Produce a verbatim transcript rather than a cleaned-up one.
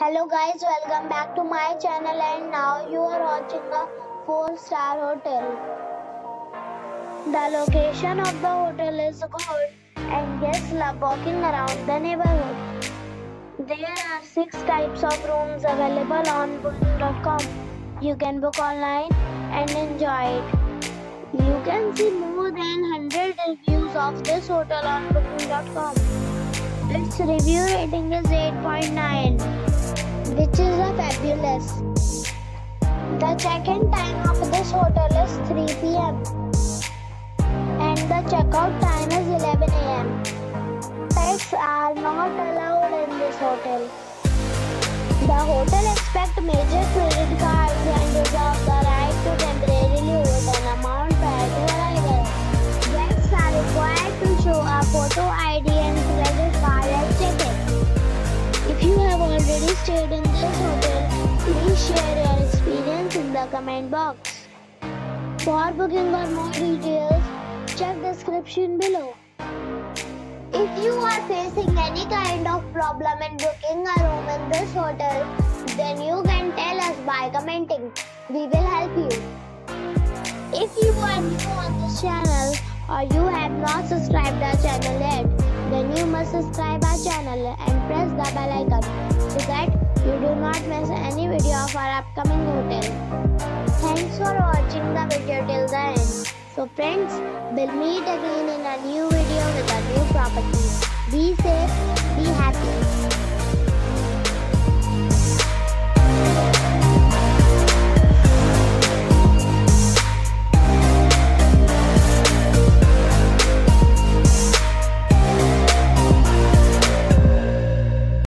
Hello guys, welcome back to my channel and now you are watching a four star hotel. The location of the hotel is good and guests love walking around the neighborhood. There are six types of rooms available on booking dot com. You can book online and enjoy it. You can see more than one hundred reviews of this hotel on booking dot com. Its review rating is eight point nine. Which is a fabulous. The check-in time of this hotel is three p m and the check-out time is eleven a m Pets are not allowed in this hotel. The hotel accepts major credit cards and reserves the right to temporarily hold an amount prior to arrival. Guests are required to show a photo I D and credit card at check-in. If you have already stayed in this hotel, please share your experience in the comment box. For booking or more details, check description below. If you are facing any kind of problem in booking a room in this hotel, then you can tell us by commenting. We will help you. If you are new on this channel or you have not subscribed our channel yet, then you must subscribe our channel and press the bell icon so that you do not miss any video of our upcoming hotel. Thanks for watching the video till the end. So friends, we'll meet again in a new video with a new property. Be safe, be happy.